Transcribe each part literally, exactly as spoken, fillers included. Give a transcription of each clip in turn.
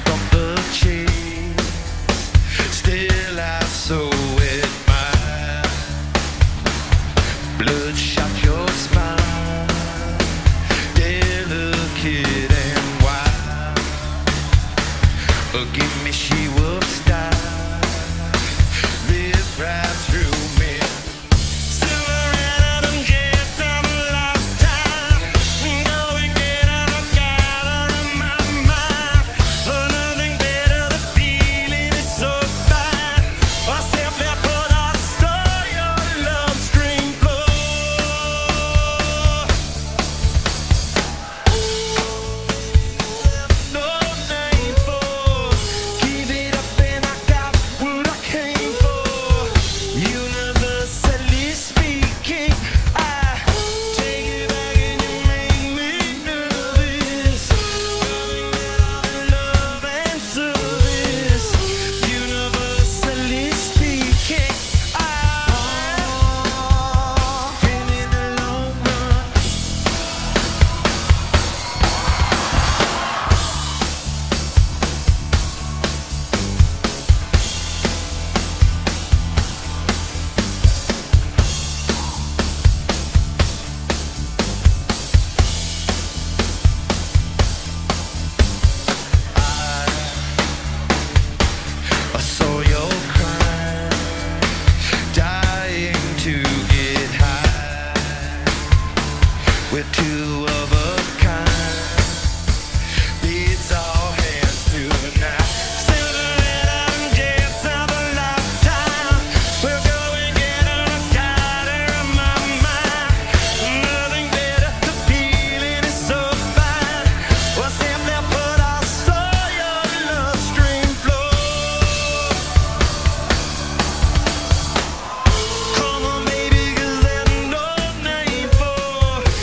from the chase. Still I so admire. Bloodshot your smile, delicate and wild. Forgive me, she will style. Live right through me. We're two of a kind. Beats all hands tonight. Silhouette jets of a lifetime. We'll go and get a color of my mind. Nothing better, the feeling is so fine. We'll simply put our soul, your love stream flow. Come on, baby, 'cause there's no name for.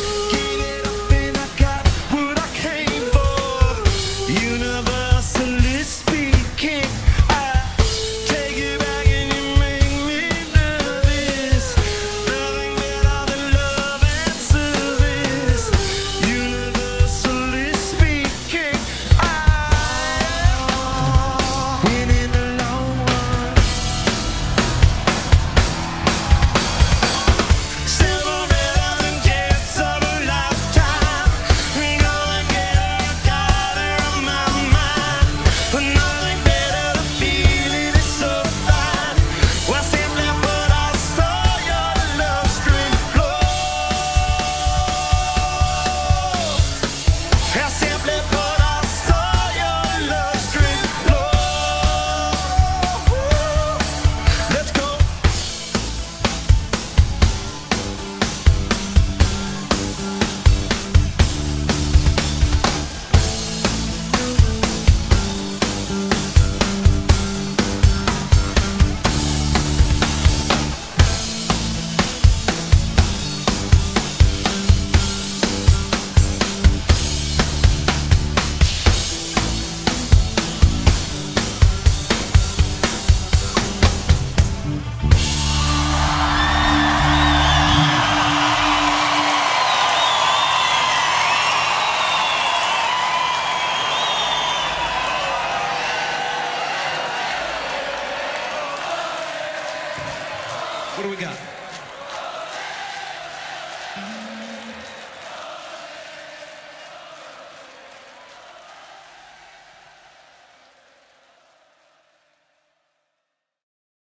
Universally speaking, I take you back and you make me nervous. Nothing but all the love and service. Universally speaking, I win in the long run. Silver rhythm and jets of a lifetime. We gonna get a color of my mind. But nothing better, the feeling is so fine. We'll simply put our soul, your love stream flow. We'll simply put our soul, your love stream flow. Let's go. What do we got?